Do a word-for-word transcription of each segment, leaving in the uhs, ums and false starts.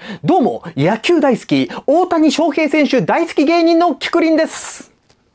どうも、野球大好き、大谷翔平選手大好き芸人のキクリンです。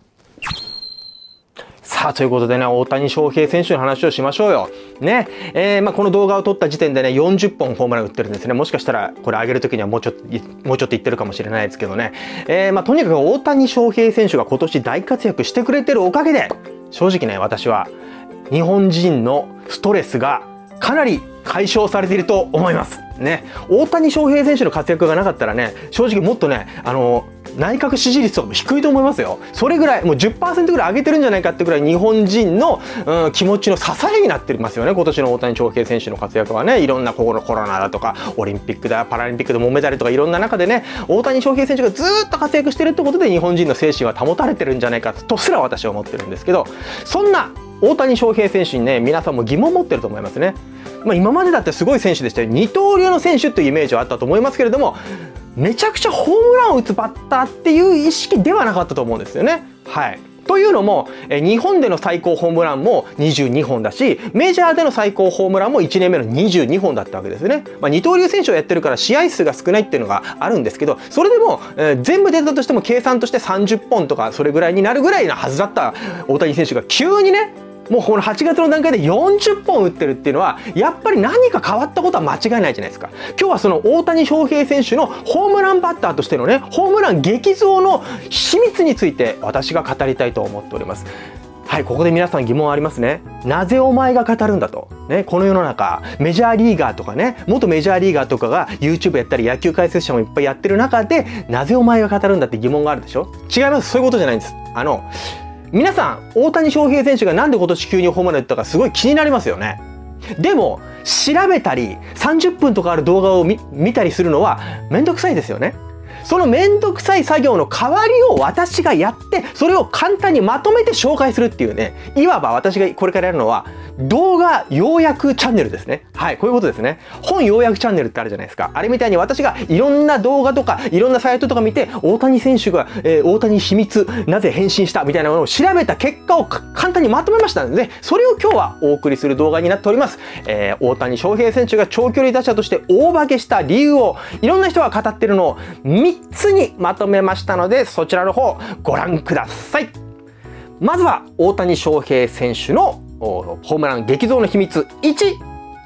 さあ、ということでね、大谷翔平選手の話をしましょうよ。ね。えー、まあ、この動画を撮った時点でね、よんじゅっぽんホームラン打ってるんですね。もしかしたら、これ上げるときにはもうちょっと、もうちょっと言ってるかもしれないですけどね。えー、まあ、とにかく大谷翔平選手が今年大活躍してくれてるおかげで、正直ね、私は、日本人のストレスがかなり解消されていると思います。ね。大谷翔平選手の活躍がなかったらね、正直もっとね、あの、内閣支持率は低いと思いますよ。それぐらい、もう じゅっパーセント ぐらい上げてるんじゃないかってぐらい日本人の、うん、気持ちの支えになってますよね。今年の大谷翔平選手の活躍はね、いろんなコロナだとか、オリンピックだ、パラリンピックでもメダルとかいろんな中でね、大谷翔平選手がずっと活躍してるってことで日本人の精神は保たれてるんじゃないかとすら私は思ってるんですけど、そんな大谷翔平選手にね、皆さんも疑問を持ってると思いますね。まあ今までだってすごい選手でしたよ。二刀流の選手というイメージはあったと思いますけれども、めちゃくちゃホームランを打つバッターっていう意識ではなかったと思うんですよね。はい。というのも、え日本での最高ホームランもにじゅうにほんだし、メジャーでの最高ホームランもいちねんめのにじゅうにほんだったわけですね。まあ、二刀流選手をやってるから試合数が少ないっていうのがあるんですけど、それでも、えー、全部出たとしても計算としてさんじゅっぽんとかそれぐらいになるぐらいなはずだった大谷選手が急にね、もうこのはちがつの段階でよんじゅっぽん打ってるっていうのは、やっぱり何か変わったことは間違いないじゃないですか。今日はその大谷翔平選手のホームランバッターとしてのね、ホームラン激増の秘密について私が語りたいと思っております。はい、ここで皆さん疑問ありますね。なぜお前が語るんだと。ね、この世の中、メジャーリーガーとかね、元メジャーリーガーとかが YouTube やったり野球解説者もいっぱいやってる中で、なぜお前が語るんだって疑問があるでしょ？違います。そういうことじゃないんです。あの、皆さん、大谷翔平選手がなんで今年急にホームラン打ったかすごい気になりますよね。でも、調べたり、さんじゅっぷんとかある動画を 見, 見たりするのはめんどくさいですよね。そのめんどくさい作業の代わりを私がやって、それを簡単にまとめて紹介するっていうね、いわば私がこれからやるのは、動画要約チャンネルですね。はい、こういうことですね。本要約チャンネルってあるじゃないですか。あれみたいに私がいろんな動画とか、いろんなサイトとか見て、大谷選手が、えー、大谷秘密、なぜ変身したみたいなものを調べた結果を簡単にまとめましたので、それを今日はお送りする動画になっております。えー、大谷翔平選手が長距離打者として大化けした理由を、いろんな人が語ってるのをみっつにまとめましたので、そちらの方ご覧ください。まずは大谷翔平選手のホームラン激増の秘密いち、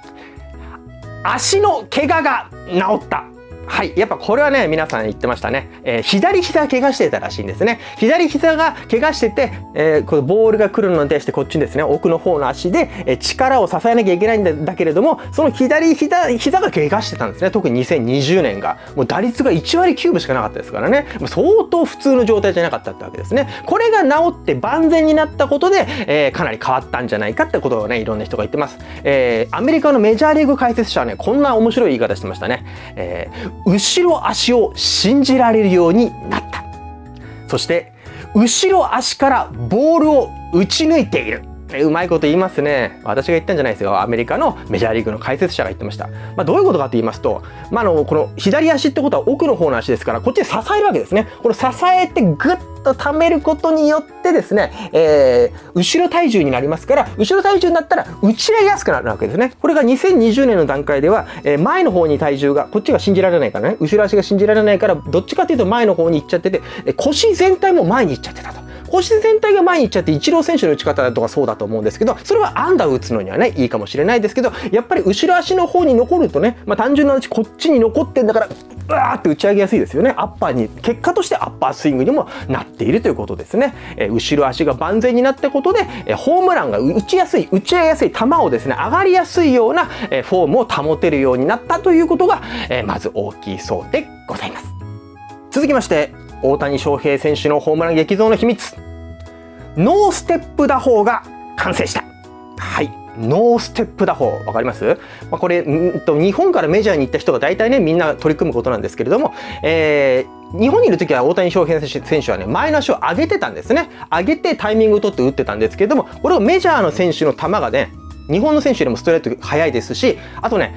足の怪我が治った。はい。やっぱこれはね、皆さん言ってましたね。えー、左膝怪我してたらしいんですね。左膝が怪我してて、えー、このボールが来るのに対してこっちにですね、奥の方の足で、えー、力を支えなきゃいけないんだ、だけれども、その左膝、膝が怪我してたんですね。特ににせんにじゅうねんが。もう打率がいちわりきゅうぶしかなかったですからね。相当普通の状態じゃなかったってわけですね。これが治って万全になったことで、えー、かなり変わったんじゃないかってことをね、いろんな人が言ってます。えー、アメリカのメジャーリーグ解説者はね、こんな面白い言い方してましたね。えー後ろ足を信じられるようになった。そして、後ろ足からボールを打ち抜いている。うまいこと言いますね。私が言ったんじゃないですよ。アメリカのメジャーリーグの解説者が言ってました。まあ、どういうことかと言いますと、まあ、あの、この左足ってことは奥の方の足ですから、こっちで支えるわけですね。これ支えてグッと溜めることによってですね、えー、後ろ体重になりますから、後ろ体重になったら打ち合いやすくなるわけですね。これがにせんにじゅうねんの段階では、えー、前の方に体重が、こっちが信じられないからね、後ろ足が信じられないから、どっちかというと前の方に行っちゃってて、腰全体も前に行っちゃってたと。腰全体が前に行っちゃってイチロー選手の打ち方だとかそうだと思うんですけど、それは安打を打つのにはね、いいかもしれないですけど、やっぱり後ろ足の方に残るとね、まあ単純な話こっちに残ってんだから、うわーって打ち上げやすいですよね。アッパーに、結果としてアッパースイングにもなっているということですね。えー、後ろ足が万全になったことで、えー、ホームランが打ちやすい、打ち上げやすい球をですね、上がりやすいような、えー、フォームを保てるようになったということが、えー、まず大きいそうでございます。続きまして、大谷翔平選手のホームラン激増の秘密。ノーステップ打法が完成した。はい。ノーステップ打法。わかります？まあ、これ、んと、日本からメジャーに行った人が大体ね、みんな取り組むことなんですけれども、えー、日本にいる時は大谷翔平選手はね、前の足を上げてたんですね。上げてタイミングを取って打ってたんですけれども、これをメジャーの選手の球がね、日本の選手よりもストレート速いですし、あとね、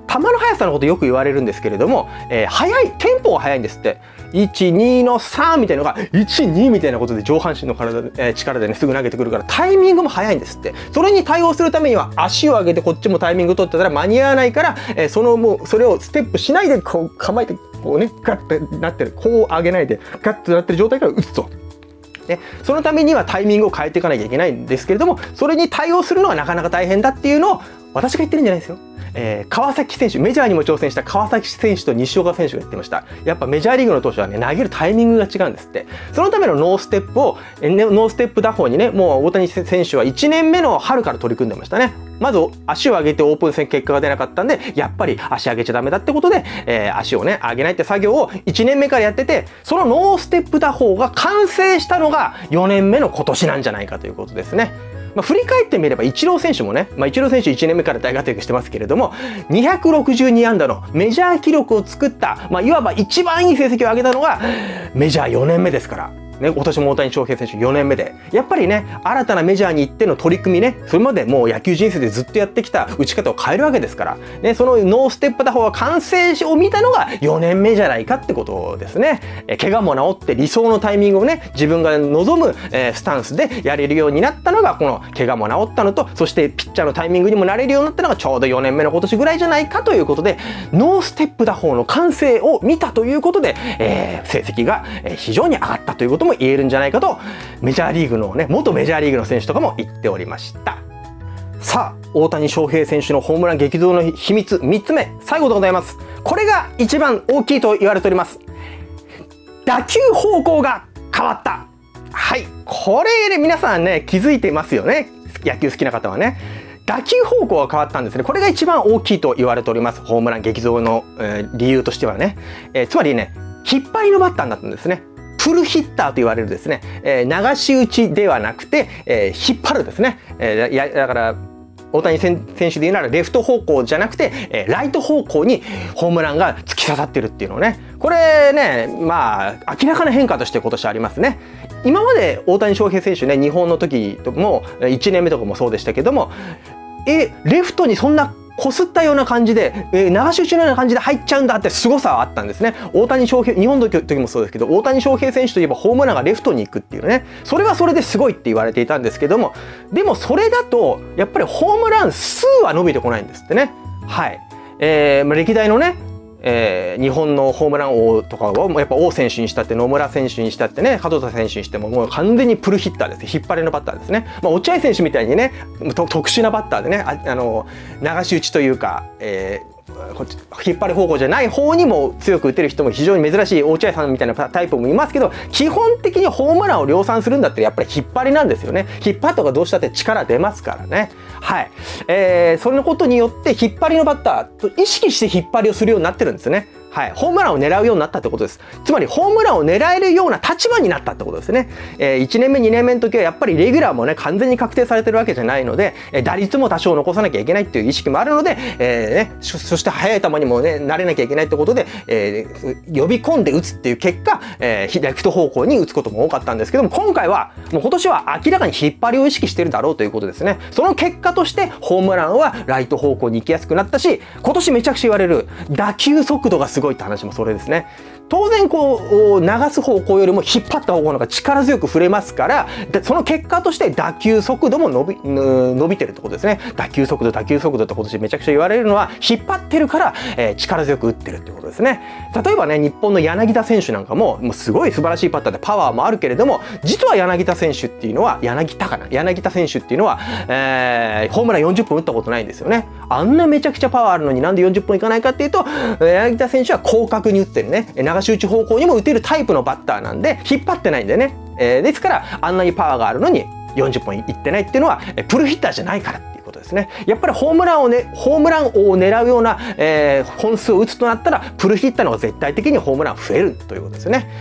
球の速さのことよく言われるんですけれども、えー、速い、テンポが速いんですって。いち、にのさんみたいなのがいち、にみたいなことで上半身の体で、えー、力でねすぐ投げてくるからタイミングも速いんですって。それに対応するためには足を上げてこっちもタイミング取ってたら間に合わないから、えー、そのもうそれをステップしないでこう構えてこうねガッてなってる、こう上げないでガッとなってる状態から打つと。ね、そのためにはタイミングを変えていかなきゃいけないんですけれども、それに対応するのはなかなか大変だっていうのを私が言ってるんじゃないですよ。えー、川崎選手、メジャーにも挑戦した川崎選手と西岡選手が言ってました。やっぱメジャーリーグの投手はね、投げるタイミングが違うんですって。そのためのノーステップを、えー、ノーステップ打法にね、もう大谷選手はいちねんめの春から取り組んでましたね。まず足を上げてオープン戦結果が出なかったんで、やっぱり足上げちゃダメだってことで、えー、足をね、上げないって作業をいちねんめからやってて、そのノーステップ打法が完成したのがよねんめの今年なんじゃないかということですね。まあ、振り返ってみればイチロー選手もね、まあ、イチロー選手いちねんめから大活躍してますけれども、にひゃくろくじゅうにあんだのメジャー記録を作った、まあ、いわば一番いい成績を上げたのがメジャーよねんめですから。ね、今年も大谷翔平選手よねんめで、やっぱりね、新たなメジャーに行っての取り組みね、それまでもう野球人生でずっとやってきた打ち方を変えるわけですから、ね、そのノーステップ打法が完成を見たのがよねんめじゃないかってことですね。え怪我も治って理想のタイミングをね、自分が望む、えー、スタンスでやれるようになったのが、この怪我も治ったのと、そしてピッチャーのタイミングにもなれるようになったのがちょうどよねんめの今年ぐらいじゃないかということで、ノーステップ打法の完成を見たということで、えー、成績が非常に上がったということも言えるんじゃないかと、メジャーリーグのね、元メジャーリーグの選手とかも言っておりました。さあ、大谷翔平選手のホームラン激増の秘密みっつめ、最後でございます。これが一番大きいと言われております。打球方向が変わった。はい、これね、皆さんね、気づいてますよね。野球好きな方はね。打球方向が変わったんですね。これが一番大きいと言われております。ホームラン激増の、えー、理由としてはね、えー、つまりね、引っ張りのバッターになったんですね。プルヒッターと言われるですね、えー、流し打ちではなくて、えー、引っ張るですね。えー、やだから大谷選手で言うならレフト方向じゃなくて、えー、ライト方向にホームランが突き刺さってるっていうのね。これね、まあ明らかな変化として今年ありますね。今まで大谷翔平選手ね、日本の時ともいちねんめとかもそうでしたけども、えレフトにそんなこすったような感じで、えー、流し打ちのような感じで入っちゃうんだって凄さはあったんですね。大谷翔平、日本の時もそうですけど、大谷翔平選手といえばホームランがレフトに行くっていうね、それはそれですごいって言われていたんですけども、でもそれだとやっぱりホームラン数は伸びてこないんですってね。はい。えー、歴代のね、えー、日本のホームラン王とかをやっぱ王選手にしたって野村選手にしたってね、門田選手にしてももう完全にプルヒッターです。引っ張りのバッターですね。まあ、落合選手みたいにね、特殊なバッターでね、あ、あの流し打ちというか、えーこっち引っ張る方向じゃない方にも強く打てる人も非常に珍しい落合さんみたいなタイプもいますけど、基本的にホームランを量産するんだったらやっぱり引っ張りなんですよね。引っ張った方がどうしたって力出ますからね。はい、えー、それのことによって引っ張りのバッターと意識して引っ張りをするようになってるんですね。はい、ホームランを狙うようになったってことです。つまりホームランを狙えるような立場になったってことですね。えー、いちねんめにねんめの時はやっぱりレギュラーもね完全に確定されてるわけじゃないので、えー、打率も多少残さなきゃいけないっていう意識もあるので、えーね、そ, そして速い球にもね慣れなきゃいけないってことで、えー、呼び込んで打つっていう結果、えー、レフト方向に打つことも多かったんですけども、今回はもう今年は明らかに引っ張りを意識してるだろうということですね。その結果としてホームランはライト方向に行きやすくなったし、今年めちゃくちゃ言われる打球速度がすごいって話もそれですね。当然こう流す方向よりも引っ張った方向の方が力強く振れますから、その結果として打球速度も伸び伸びてるってことですね。打球速度打球速度って今年めちゃくちゃ言われるのは引っ張ってるから、えー、力強く打ってるってことですね。例えばね、日本の柳田選手なんかももうすごい素晴らしいパッターでパワーもあるけれども、実は柳田選手っていうのは柳田かな柳田選手っていうのは、えー、ホームランよんじゅっぽん打ったことないんですよね。あんなめちゃくちゃパワーあるのになんでよんじゅっぽんいかないかっていうと、柳田選手は広角に打ってるね、流し打ち方向にも打てるタイプのバッターなんで引っ張ってないんでね、えー、ですからあんなにパワーがあるのによんじゅっぽんいってないっていうのはプルヒッターじゃないからっていうことですね。やっぱりホームランをねホームラン王を狙うような、えー、本数を打つとなったらプルヒッターの方が絶対的にホームラン増えるということですよね。は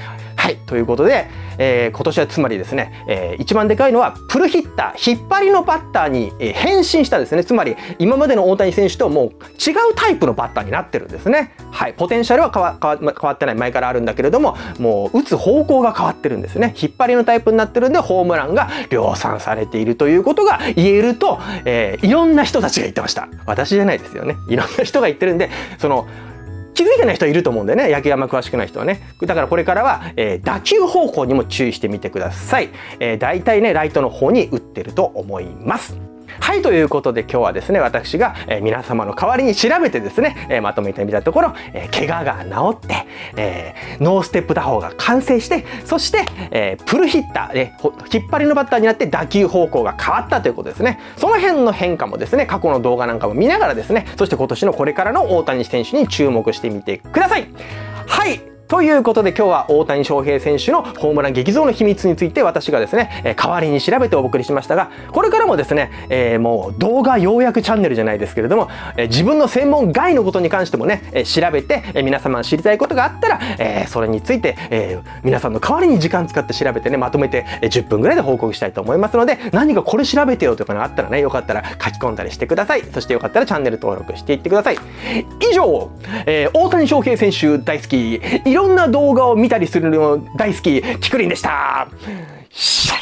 はい。ということで、えー、今年はつまりですね、えー、一番でかいのはプルヒッター、引っ張りのバッターに、えー、変身したですね。つまり今までの大谷選手ともう違うタイプのバッターになってるんですね。はい。ポテンシャルは変わ、変わ、変わってない、前からあるんだけれども、もう打つ方向が変わってるんですね。引っ張りのタイプになってるんで、ホームランが量産されているということが言えると、えー、いろんな人たちが言ってました。私じゃないですよね。いろんな人が言ってるんで、その、気づいてない人いると思うんでね、野球あんま詳しくない人はね。だからこれからは、えー、打球方向にも注意してみてください。えー、大体ね、ライトの方に打ってると思います。はい、ということで今日はですね、私が、えー、皆様の代わりに調べてですね、えー、まとめてみたところ、えー、怪我が治って、えー、ノーステップ打法が完成して、そして、えー、プルヒッター、えー、引っ張りのバッターになって打球方向が変わったということですね。その辺の変化もですね、過去の動画なんかも見ながらですね、そして今年のこれからの大谷選手に注目してみてください。はい。ということで今日は大谷翔平選手のホームラン激増の秘密について私がですね、えー、代わりに調べてお送りしましたが、これからもですね、えー、もう動画要約チャンネルじゃないですけれども、えー、自分の専門外のことに関してもね、えー、調べて、えー、皆様が知りたいことがあったら、えー、それについて、えー、皆さんの代わりに時間使って調べてね、まとめて、えー、じゅっぷんぐらいで報告したいと思いますので、何かこれ調べてよとかがあったらね、よかったら書き込んだりしてください。そしてよかったらチャンネル登録していってください。以上、えー、大谷翔平選手大好き、いろんな動画を見たりするの大好き、キクリンでした。シャ